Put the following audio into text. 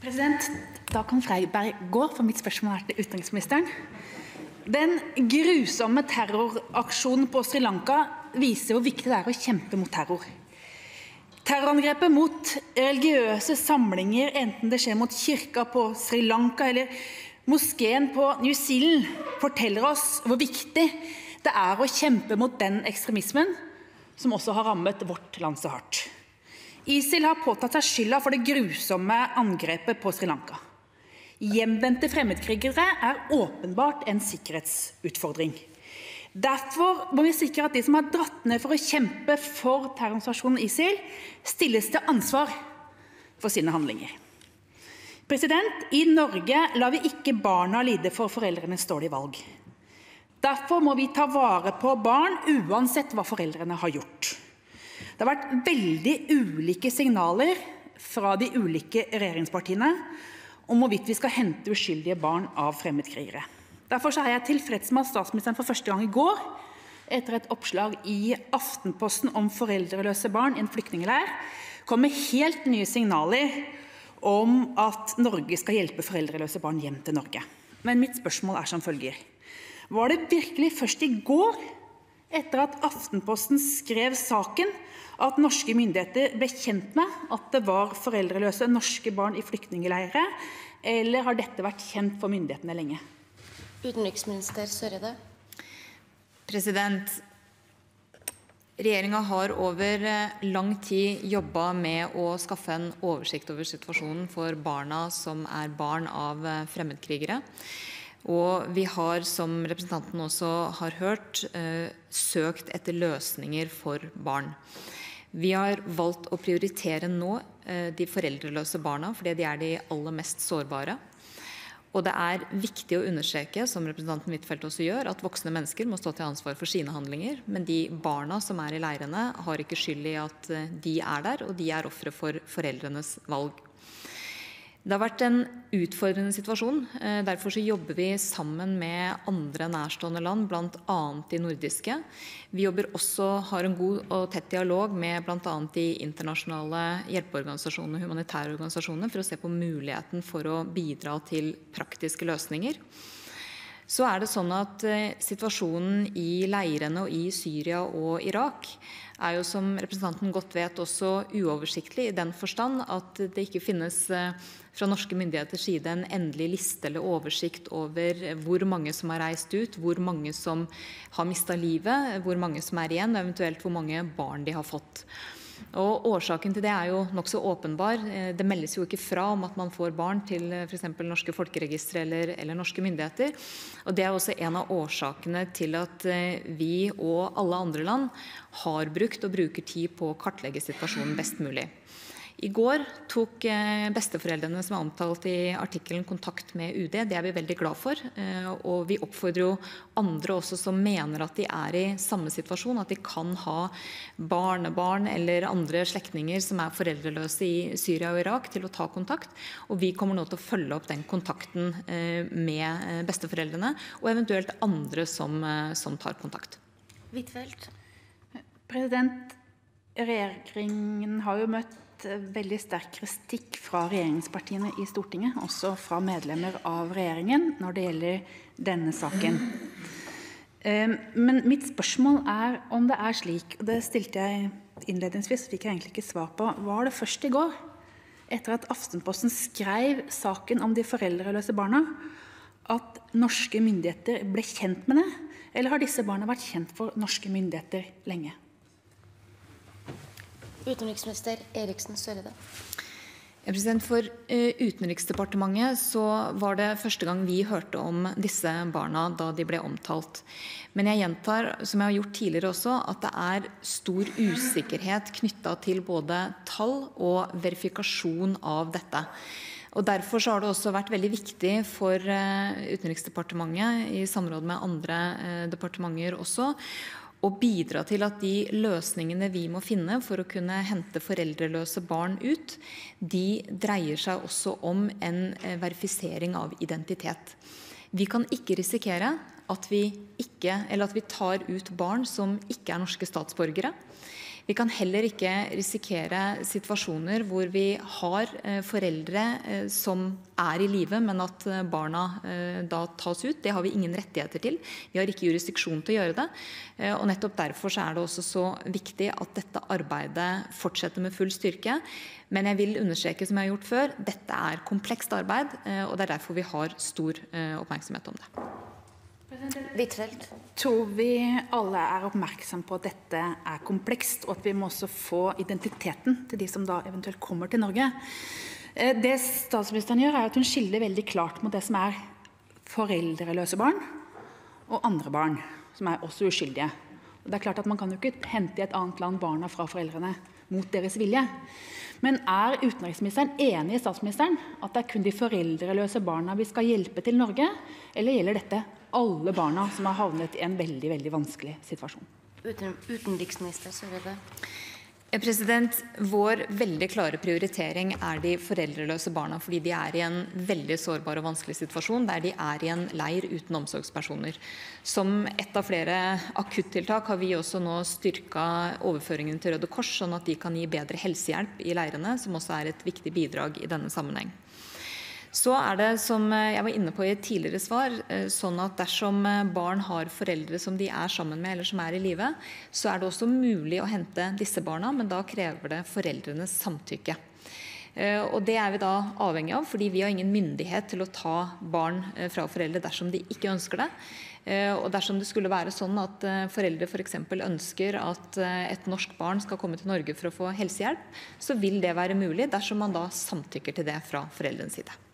President, da kan Freiberg gå, for mitt spørsmål til utenriksministeren. Den grusomme terroraksjonen på Sri Lanka viser hvor viktig det å kjempe mot terror. Terrorangrepet mot religiøse samlinger, enten det skjer mot kirka på Sri Lanka eller moskeen på New Zealand, forteller oss hvor viktig det å kjempe mot den ekstremismen som også har rammet vårt land så hardt. ISIL har påtatt seg skylda for det grusomme angrepet på Sri Lanka. Hjemvendte fremmedkrigere åpenbart en sikkerhetsutfordring. Derfor må vi sikre at de som har dratt ned for å kjempe for terrororganisasjonen ISIL, stilles til ansvar for sine handlinger. President, i Norge lar vi ikke barna lide for foreldrenes dårlige valg. Derfor må vi ta vare på barn uansett hva foreldrene har gjort. Det har vært veldig ulike signaler fra de ulike regjeringspartiene om hvorvidt vi skal hente uskyldige barn av fremmedkrigere. Derfor jeg tilfreds med at statsministeren for første gang i går, etter et oppslag i Aftenposten om foreldreløse barn i en flyktningleir, kom med helt nye signaler om at Norge skal hjelpe foreldreløse barn hjem til Norge. Men mitt spørsmål som følger. Var det virkelig først i går, etter at Aftenposten skrev saken, at norske myndigheter ble kjent med at det var foreldreløse norske barn i flyktningleire, eller har dette vært kjent for myndighetene lenge? Utenriksminister Søreide. President, regjeringen har over lang tid jobbet med å skaffe en oversikt over situasjonen for barna som barn av fremmedkrigere. Og vi har, som representanten også har hørt, søkt etter løsninger for barn. Vi har valgt å prioritere nå de foreldreløse barna, fordi de de aller mest sårbare. Og det viktig å understreke, som representanten Huitfeldt også gjør, at voksne mennesker må stå til ansvar for sine handlinger, men de barna som i leirene har ikke skyld i at de der, og de ofre for foreldrenes valg. Det har vært en utfordrende situasjon, derfor så jobber vi sammen med andre nærstående land, blant annet de nordiske. Vi jobber også, har en god og tett dialog med blant annet de internasjonale hjelpeorganisasjonene og humanitære organisasjonene for å se på muligheten for å bidra til praktiske løsninger. Så det sånn at situasjonen i leirene og i Syria og Irak jo, som representanten godt vet, også uoversiktlig i den forstand at det ikke finnes fra norske myndigheters side en endelig liste eller oversikt over hvor mange som har reist ut, hvor mange som har mistet livet, hvor mange som igjen, og eventuelt hvor mange barn de har fått. Og årsaken til det jo nok så åpenbar. Det meldes jo ikke fra om at man får barn til for eksempel norske folkeregistre eller norske myndigheter. Og det også en av årsakene til at vi og alle andre land har brukt og bruker tid på å kartlegge situasjonen best mulig. I går tok besteforeldrene som omtalt i artikkelen kontakt med UD. Det vi veldig glad for, og vi oppfordrer jo andre også som mener at de i samme situasjon, at de kan ha barnebarn eller andre slektninger som foreldreløse i Syria og Irak til å ta kontakt, og vi kommer nå til å følge opp den kontakten med besteforeldrene, og eventuelt andre som tar kontakt. Huitfeldt. President, regjeringen har jo møtt veldig sterk kritikk fra regjeringspartiene i Stortinget, også fra medlemmer av regjeringen, når det gjelder denne saken. Men mitt spørsmål om det slik, og det stilte jeg innledningsvis, fikk jeg egentlig ikke svar på, var det først i går, etter at Aftenposten skrev saken om de foreldreløse barna, at norske myndigheter ble kjent med det, eller har disse barna vært kjent for norske myndigheter lenge? Utenriksminister Eriksen Søreide. For Utenriksdepartementet så var det første gang vi hørte om disse barna da de ble omtalt. Men jeg gjentar, som jeg har gjort tidligere også, at det stor usikkerhet knyttet til både tall og verifikasjon av dette. Og derfor så har det også vært veldig viktig for Utenriksdepartementet, i samråd med andre departementer også, å bidra til at de løsningene vi må finne for å kunne hente foreldreløse barn ut, de dreier seg også om en verifisering av identitet. Vi kan ikke risikere at vi tar ut barn som ikke norske statsborgere. Vi kan heller ikke risikere situasjoner hvor vi har foreldre som er i live, men at barna da tas ut. Det har vi ingen rettigheter til. Vi har ikke jurisdiksjon til å gjøre det. Og nettopp derfor så er det også så viktig at dette arbeidet fortsetter med full styrke. Men jeg vil understreke, som jeg har gjort før, dette er komplekst arbeid, og det er derfor vi har stor oppmerksomhet om det. Huitfeldt. Tror vi alle er oppmerksom på at dette er komplekst, og at vi må også få identiteten til de som da eventuelt kommer til Norge? Det statsministeren gjør, er at hun skiller veldig klart mot det som er foreldreløse barn og andre barn, som er også uskyldige. Og det er klart at man kan jo ikke hente i et annet land barna fra foreldrene mot deres vilje. Men er utenriksministeren enig i statsministeren at det er kun de foreldreløse barna vi skal hjelpe til Norge, eller gjelder dette alle barna som har havnet i en veldig, veldig vanskelig situasjon? Utenriksminister Søreide. Vår veldig klare prioritering er de foreldreløse barna, fordi de er i en veldig sårbar og vanskelig situasjon, der de er i en leir uten omsorgspersoner. Som et av flere akuttiltak har vi også nå styrket overføringen til Røde Kors, sånn at de kan gi bedre helsehjelp i leirene, som også er et viktig bidrag i denne sammenheng. Så er det, som jeg var inne på i et tidligere svar, sånn at dersom barn har foreldre som de er sammen med eller som er i live, så er det også mulig å hente disse barna, men da krever det foreldrenes samtykke. Og det er vi da avhengig av, fordi vi har ingen myndighet til å ta barn fra foreldre dersom de ikke ønsker det. Og dersom det skulle være sånn at foreldre for eksempel ønsker at et norsk barn skal komme til Norge for å få helsehjelp, så vil det være mulig dersom man da samtykker til det fra foreldrenes side.